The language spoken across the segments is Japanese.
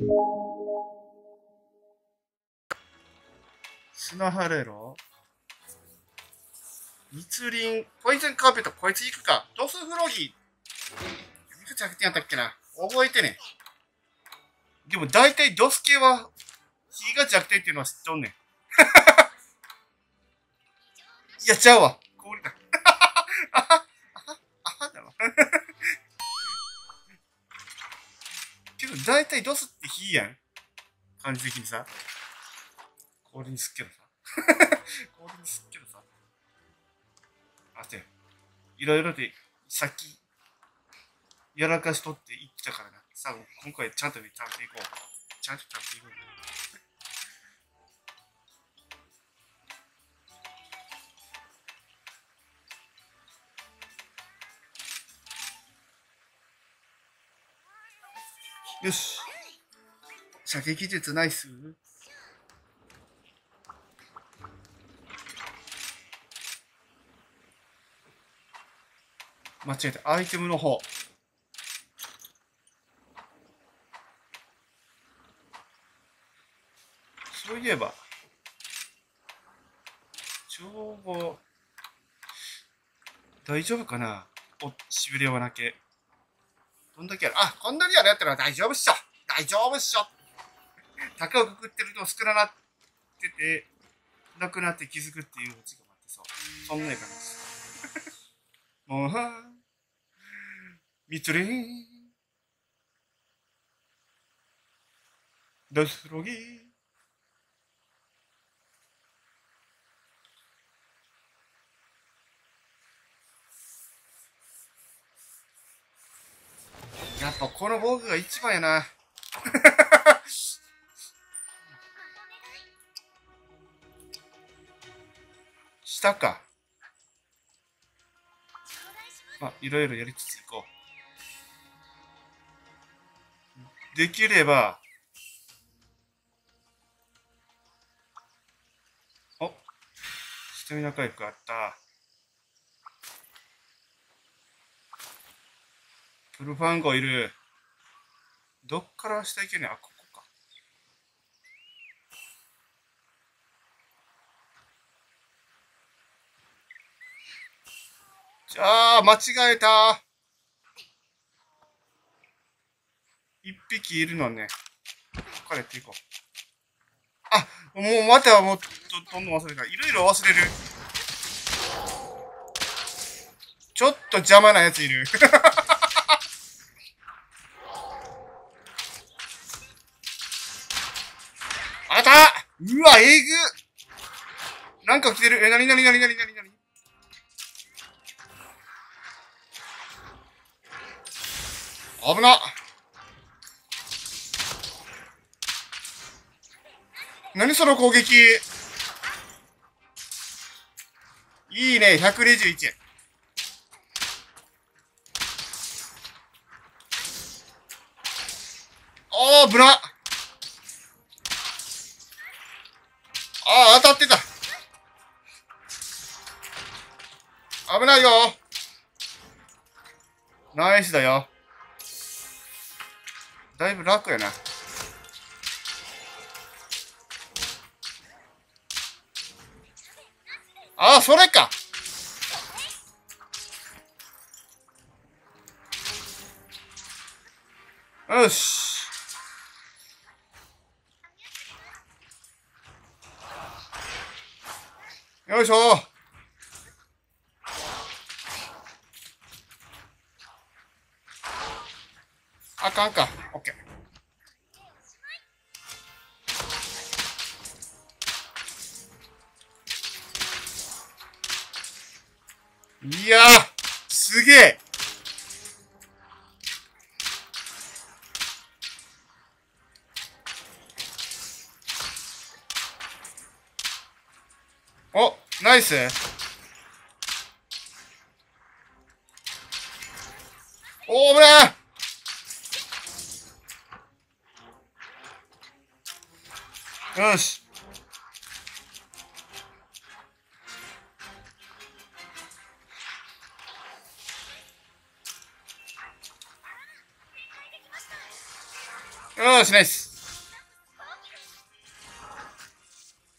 砂ハレロ。密林、ポイズンカーペット、こいつ行くか。ドスフロギー。いくつ弱点やったっけな。覚えてね。でも大体ドス系は、火が弱点っていうのは知っとんねん。いや、ちゃうわ。氷だ。あは、あはだわ。けど大体ドスって火やん。感じ的にさ。氷にすっけどさ。氷にすっけどさ。あて、いろいろで、さっき、やらかしとって言ってたからな。さあ、今回ちゃんと食べていこう。ちゃんと食べていこう。よし。射撃術ナイス。間違えた。アイテムの方。そういえば、帳簿、大丈夫かな。しびれはなけ。どんだけある。あ、こんなにあるやったら大丈夫っしょ。大丈夫っしょ。高をくくってると少ななってて、なくなって気づくっていうオチが待ってそう。そんなやからです。もうは、みつれん。ドスロギー。やっぱこの防具が一番やな。下か。まあ、いろいろやりつついこう。できれば、お、スタミナ回復あった。プルファンゴいる。どっから下行けねえ。あ、ここか。じゃあ、間違えた。一匹いるのね。ここからやっていこう。あ、もうまたもうどんどん忘れた。いろいろ忘れる。ちょっと邪魔なやついる。あたうわ、えぐなんか来てる。なに危な。何その攻撃。いいね、121円。あー、ぶな。あー、当たってた。危ないよ。ナイスだよ。だいぶ楽やな。ああ、それか。よし。よいしょ。あかんか。オッケー。いやー、すげえ。お、ナイス。おー、危ない。よし。よし、ナイス。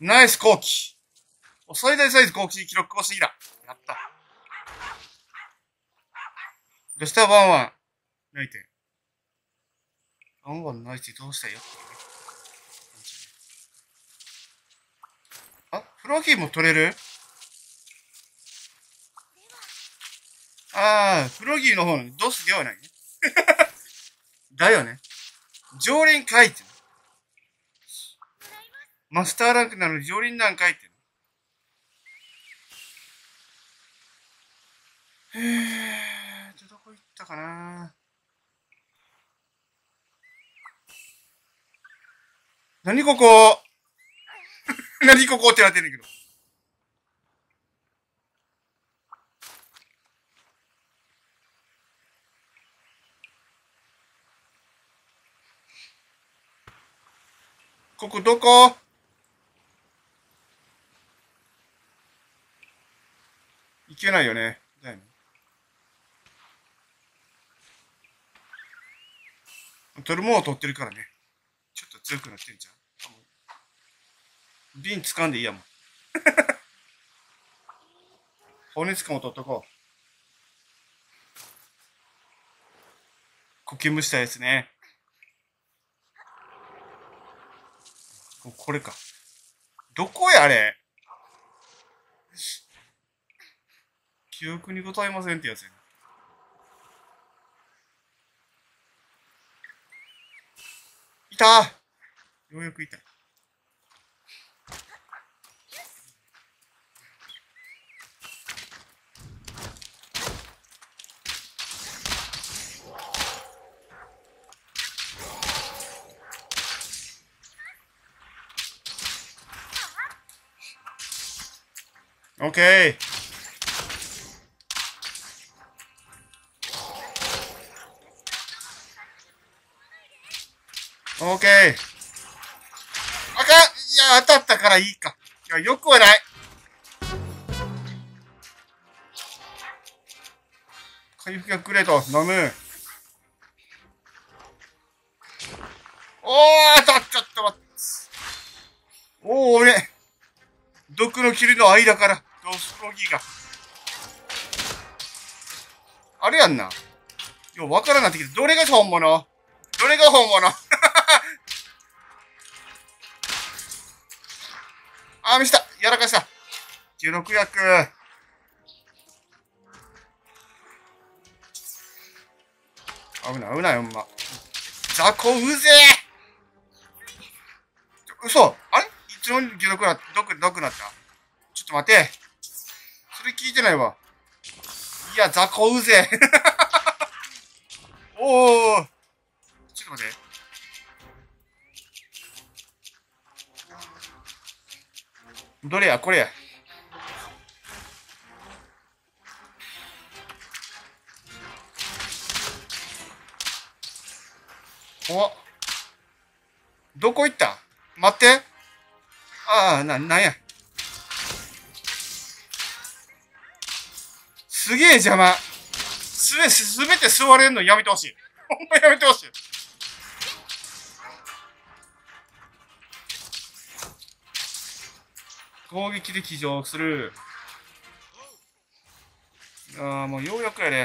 ナイス後期。最大サイズ後期記録更新だ。やった。どうしたワンワン。泣いて。ワンワン泣いてどうしたよっていうね。あ、フロギーも取れる？ああ、フロギーの方のドスではないね。だよね。常連書いてる。マスターランクなのに常連なん書いてる。どこ行ったかな。何ここ何ここってなってんねんけど。ここどこ？行けないよね。だよね。取るものを取ってるからね。ちょっと強くなってんじゃん。瓶掴んでいいやもん。骨つかも取っとこう。呼吸無したやつね。これか。どこやあれ。記憶にございませんってやつやな。いたー。ようやくいた。オッケー。オッケー。あかん。いや、当たったからいいか。いや、よくはない。回復薬くれと、飲む。おー、ちょっと待って。おー、俺。毒の霧の間から、ドスロギーが。あれやんな。ようわからんなってきて、どれが本物？どれが本物？あー、見した。やらかした。16薬。危ない、危ない、ほんま。雑魚うぜえ。嘘。あれいつの解毒なった？ちょっと待って。それ聞いてないわ。いや、雑魚うぜえ。おー。ちょっと待って。どれや、これや。お。どこ行った？待って。ああ、なんや。すげえ邪魔。すべて座れんのやめてほしい。ほんまやめてほしい。攻撃で騎乗する。ああ、もうようやくやね。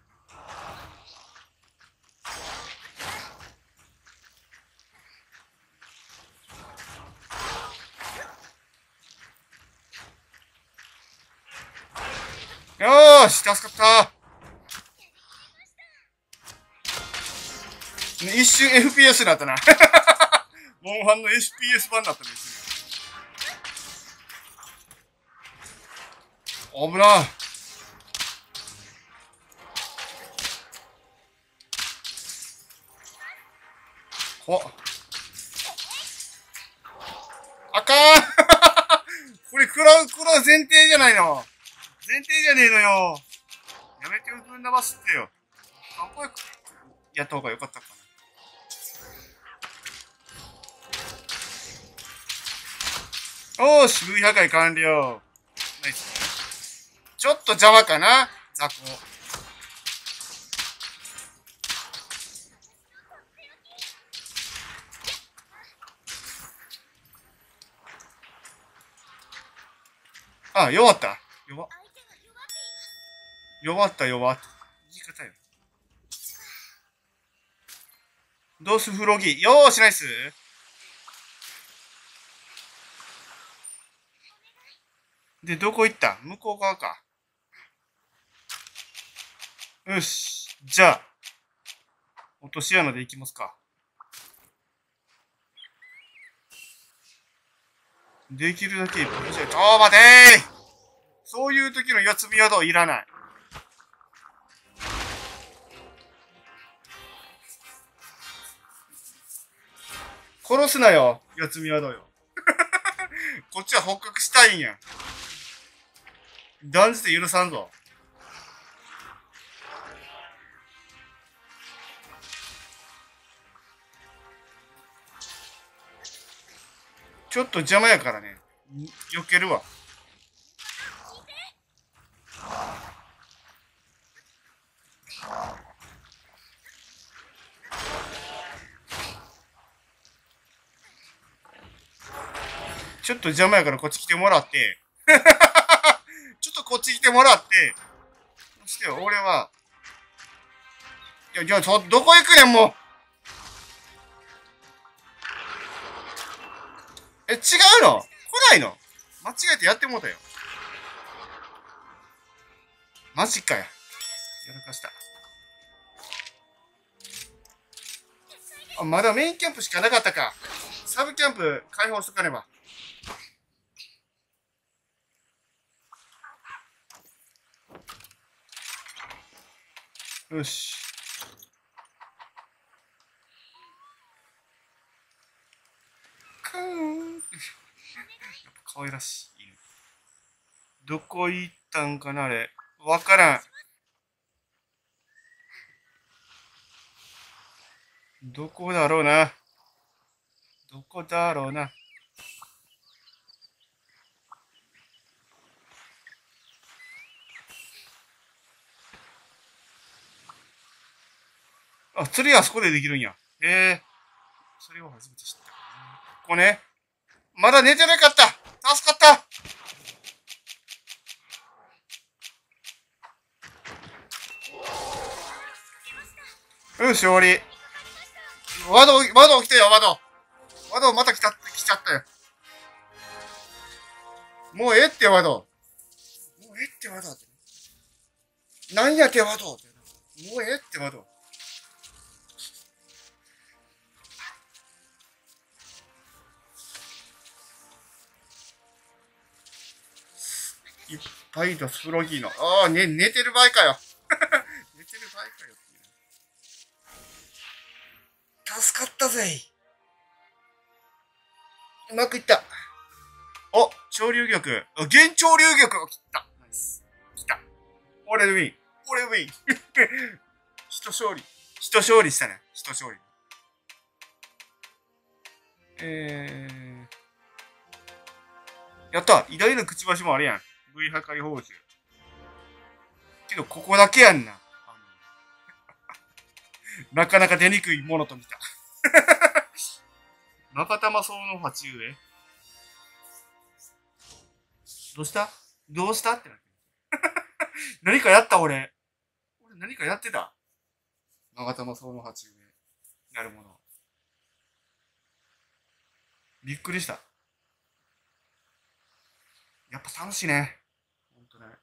よーし、助かった。一瞬 FPS になったな。モンハンの FPS 版になったね。危な。怖っ。あかん。これ食らう前提じゃないの。前提じゃねえのよ。やめてよ、ぶん流すってよ。かっこよくやった方がよかったかな。おーし、V 破壊完了。ナイス。ちょっと邪魔かな、雑魚。 あ、弱った。弱った。言い方よ。どうすフロギ。よーし、ナイス。で、どこ行った？向こう側か。よし。じゃあ、落とし穴で行きますか。できるだけいっぱいしないと。待てー！そういう時の四つ見宿いらない。殺すなよ、四つ見宿よ。こっちは捕獲したいんや。断じて許さんぞ。ちょっと邪魔やからね。避けるわ。ちょっと邪魔やからこっち来てもらって。ちょっとこっち来てもらって。そして俺は、じゃあ、どこ行くねん、もう。違うの？来ないの？間違えてやってもうたよ。マジかよ。やらかした。まだメインキャンプしかなかったか。サブキャンプ開放しとかねば。よし。かーん。やっぱ可愛らしい犬。どこ行ったんかな、あれ。わからん。どこだろうな。どこだろうな。釣りあそこでできるんや。へえ。それを初めて知った。ここね。まだ寝てなかった。助かった。よし、終わり。窓起きてよ、窓また来ちゃったよ。もうええって窓。なんやて窓。もうええって窓。いっぱいだ、スロギーの。寝てる場合かよ。寝てる場合かよ。助かったぜ。うまくいった。潮流玉。幻潮流玉を切った。ナイス。来た。俺ウィン。一勝利したね。一勝利。やった。偉大なくちばしもあるやん。V 破壊報酬。けど、ここだけやんな。なかなか出にくいものと見た。中玉層の鉢植え。どうしたってなって。何かやった俺何かやってた。長玉層の鉢植え。なるもの。びっくりした。やっぱ楽しいね。ほんとね。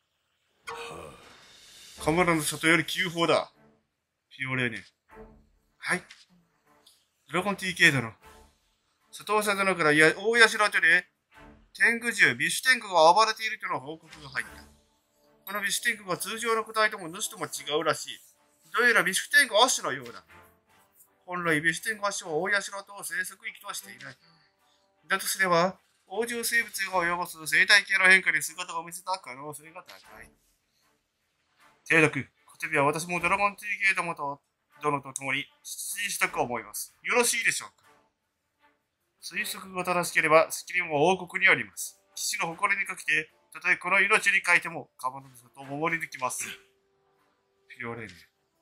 カムラの里より急報だ。ピオレーネ。はい。ドラゴン TK 殿。佐藤佐殿から大社とで、天狗獣、ビシュ天狗が暴れているとの報告が入った。このビシュ天狗は通常の個体とも主とも違うらしい。どうやらビシュ天狗アッシュのようだ。本来ビシュ天狗アッシュは大社と生息域とはしていない。だとすれば、王獣生物が及ぼす生態系の変化に姿を見せた可能性が高い。提督、こてびは私もドラゴン TK 殿と共に出陣したく思います。よろしいでしょうか。推測が正しければ責任も王国にあります。騎士の誇りにかけて、たとえこの命に書いても、カバの里を守り抜きます。ピオレーネ。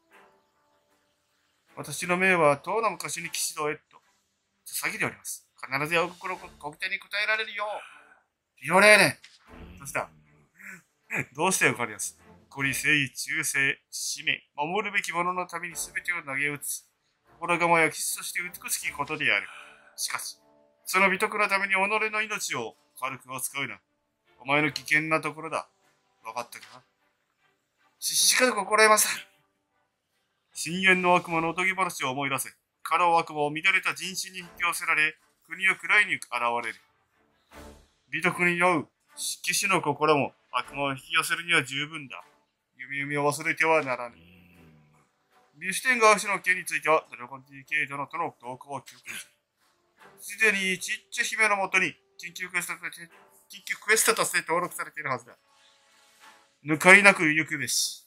私の命は、遠の昔に騎士道へと捧げております。必ず王国の国手に応えられるよう。ピオレーネ。 どうしたどうしたよ、カリアス。誇り、誠意、忠誠、使命、守るべき者のために全てを投げ打つ。心構えは吉として美しきことである。しかし、その美徳のために己の命を軽く扱うな。お前の危険なところだ。わかったかなしかと心得ました。深淵の悪魔のおとぎ話を思い出せ。家老悪魔を乱れた人心に引き寄せられ、国を暗いに現れる。美徳に酔う騎士の心も悪魔を引き寄せるには十分だ。夢を忘れてはならぬ。ビュシュテンガー氏の件については、ドラゴン DK 殿との同行を記録する。すでにちっちゃ姫のもとに緊急クエストとして登録されているはずだ。抜かりなく行くべし。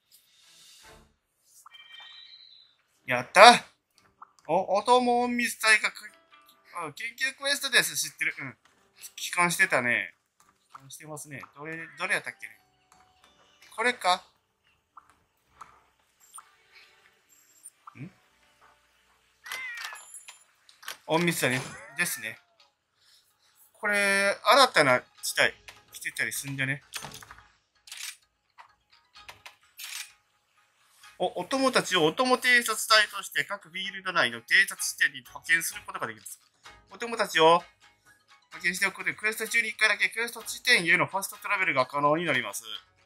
やったおともんミス隊が緊急クエストです。知ってる。うん。帰還してたね。帰還してますね。どれやったっけね。これかオンミス隊ね。ですね。これ、新たな地帯来てたりすんじゃね。お供たちをお供偵察隊として各フィールド内の偵察地点に派遣することができます。お供たちを派遣しておくことで、クエスト中に1回だけクエスト地点へのファストトラベルが可能になります。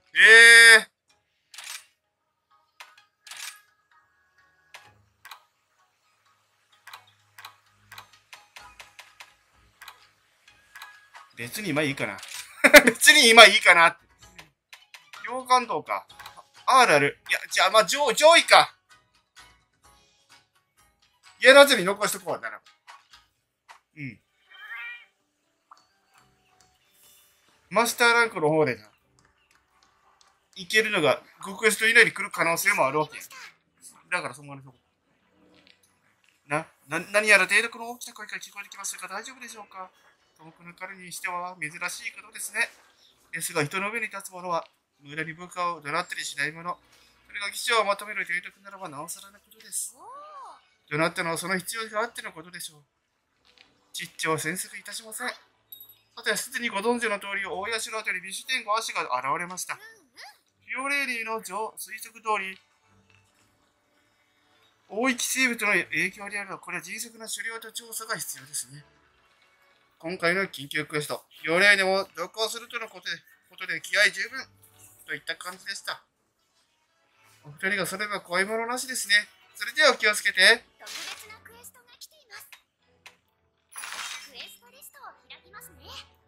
別に今いいかな。別に今いいかなって。洋館道か。R ある。いや、じゃあ、まあ、上位か。やらずに残しとこう。なら。うん。マスターランクの方でな。いけるのが5クエスト以内に来る可能性もあるわけ。だからそんなにそう。何やら低読の大きな声が聞こえてきますが大丈夫でしょうか。遠くの彼にしては珍しいことですね。ですが人の上に立つ者は無駄に部下を怒鳴ったりしないもの。それが騎士をまとめる低読ならばなおさらなことです。怒鳴ったのはその必要があってのことでしょう。ちっちゃは詮索いたしません。さて、すでにご存知の通り、大社のあたり、ビシュテン5足が現れました。フィオレーリーの推測通り、大域生物の影響であるが、これは迅速な狩猟と調査が必要ですね。今回の緊急クエスト、フィオレーリーも同行するとのことで気合十分といった感じでした。お二人がそれば怖いものなしですね。それではお気をつけて。 特別なクエストが来ています。クエストリストを開きますね。